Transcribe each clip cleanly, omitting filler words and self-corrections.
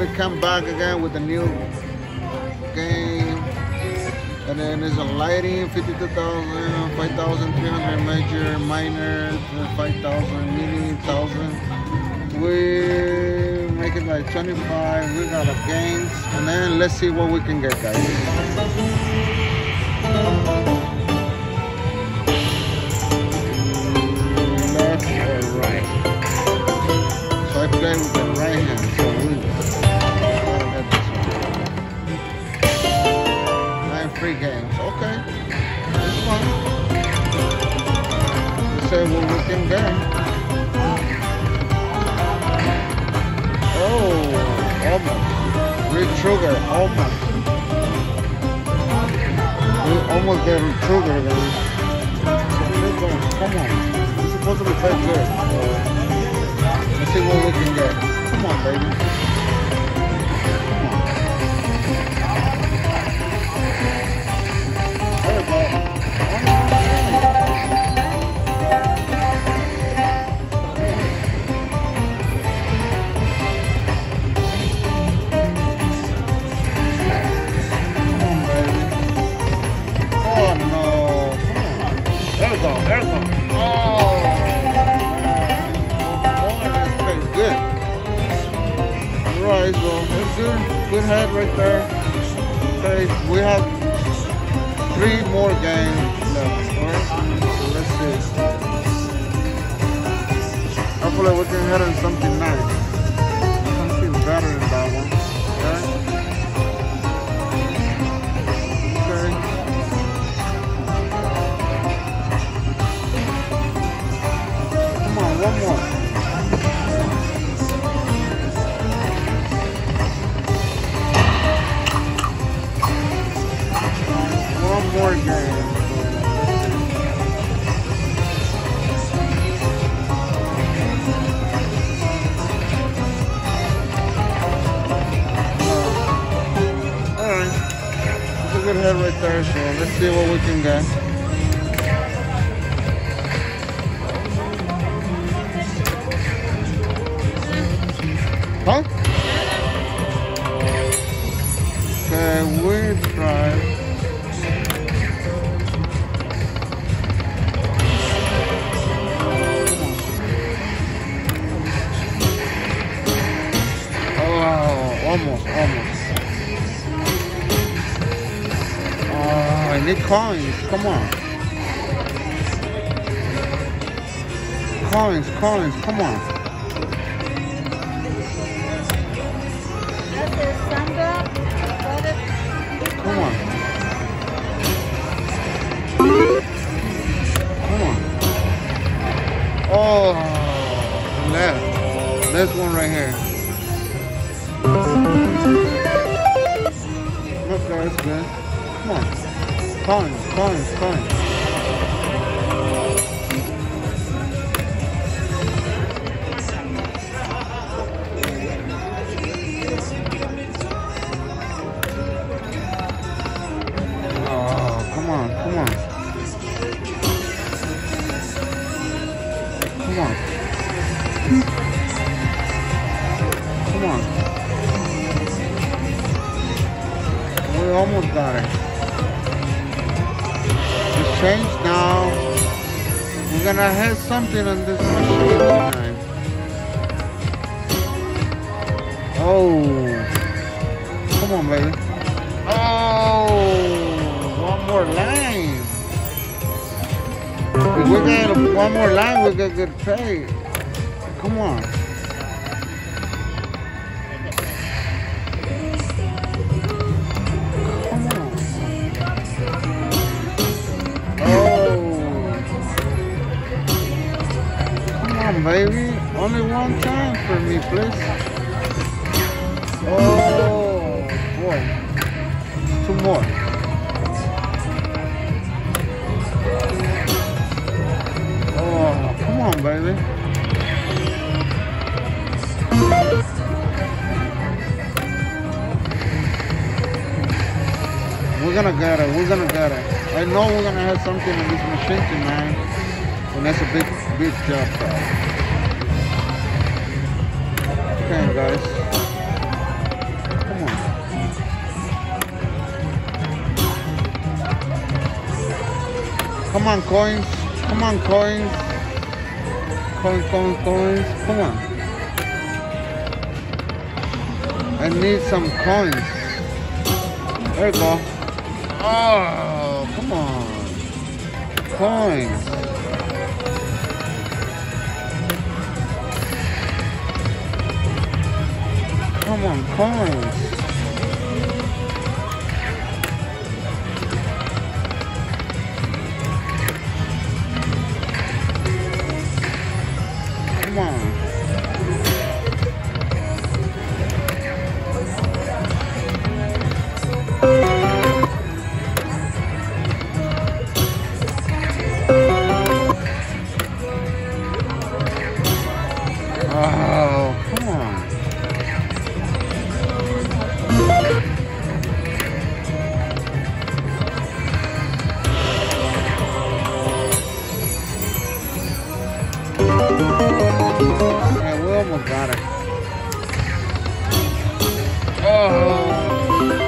we come back again with a new game. And then there's a lighting, 52,000, 5,300 major, minor, 5,000, mini, 1,000. We make it like 25. We got a games. And then let's see what we can get, guys. Left or right? So I play with the right hand. So we gotta get this one. 9 free games. Okay. This one. Let's see what we can get. Oh, almost. Re-trigger, almost. We almost get re-trigger, guys. Come on. It's supposed to be quite good. Let's see what we can get. Come on, baby. Come on. There we go. There we go. Oh, that's pretty good. Right, so that's good. Good head right there. Okay, we have 3 more games left. Alright, so let's see. Hopefully we can hit on something nice. Something better than that one. Okay. One more. One more game. Alright. It's a good head right there, so let's see what we can get. Huh? Okay, we try. Oh, almost. Oh, I need coins. Come on. Coins. Come on. Come on. Oh, left. This one right here. Okay, it's good. Come on. Coins. Come on. We almost got it. It's changed now. We're gonna have something on this machine tonight. Oh. Come on, baby. Oh. One more line. If we get one more line, we'll get good pay. Come on. Oh. Come on, baby. Only one time for me, please. Oh, boy. 2 more. Come on, baby. We're gonna get it. I know we're gonna have something in this machine tonight. And that's a big job, guys. Okay, guys. Come on, coins. Come on, coins. Coins, coins, coins. Come on. I need some coins. There you go. Oh, come on. Coins. Come on, coins. Come on. Oh, come on. Yeah, we almost got it. Oh.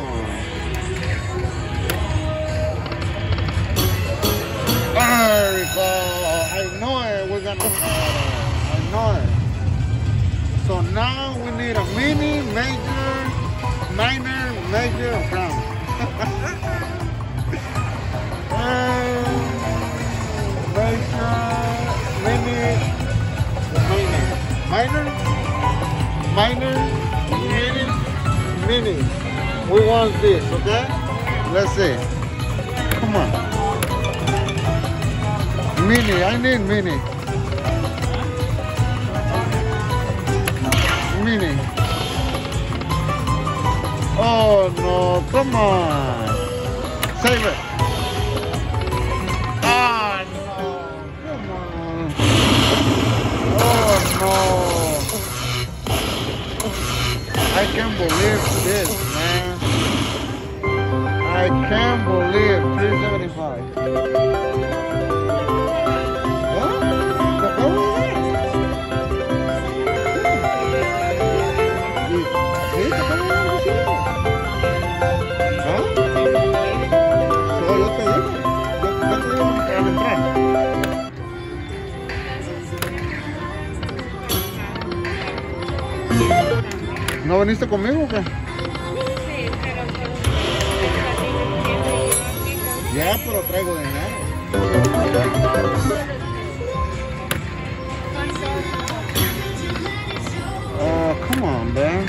There we go. I know it. We're gonna get it. I know it. So now we need a mini, major, minor, major, and crown. Major, mini, minor, minor, mini. We want this, okay? Let's see. Come on. Mini, I need mini. Mini. Oh no, come on. Save it. Ah no, come on. Oh no. I can't believe this, man. I can't believe 375. ¿No viniste conmigo o qué? Sí, pero por Ya, pero traigo dinero. Oh, come on, man.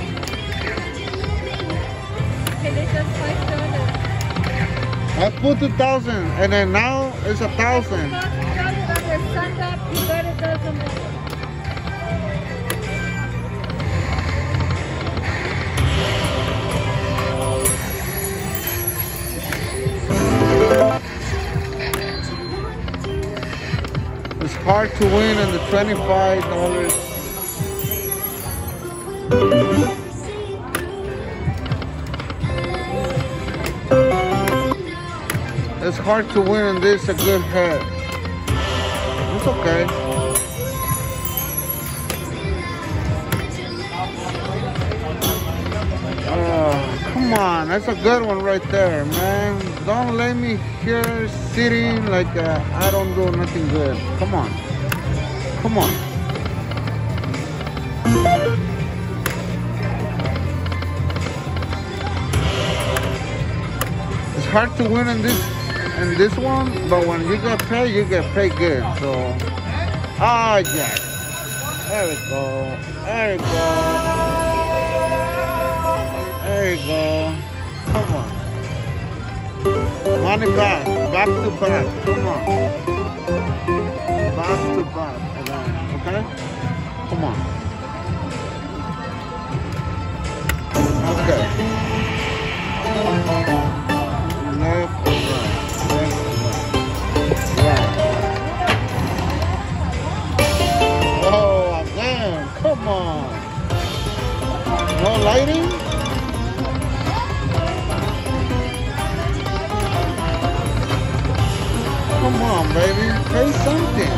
I put 2,000 and then now it's 1,000. It's hard to win in the $25. It's hard to win in this a good head. It's okay. Come on, that's a good one right there, man. Don't let me here sitting like I don't do nothing good. Come on. Come on. It's hard to win in this one, but when you get paid good. So, yes. There we go. There we go. There you go. Come on. Money back. Back to back. Come on. Back to back. Again. Okay? Come on. Okay. Left, right. Left, right. Oh, again. Come on. No lighting? Come on, baby. Pay something.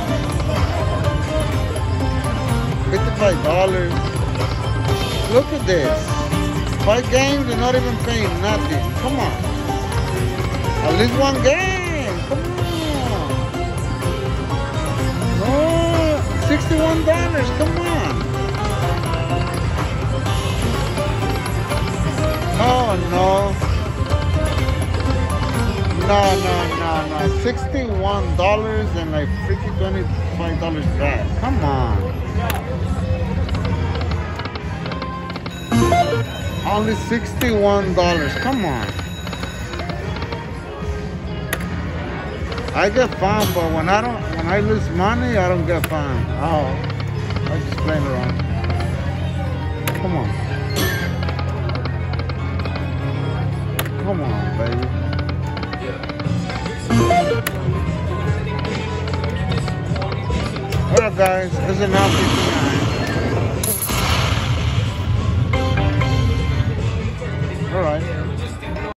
$55. Look at this. 5 games and not even paying nothing. Come on. At least one game. Come on. $61. Come on. Oh no. No. $61 and like freaking $25 back. Come on. Only $61. Come on. I get fined, but when I lose money, I don't get fined. Oh, I just playing around. Come on. Come on, baby. Well, guys, it's an outfit.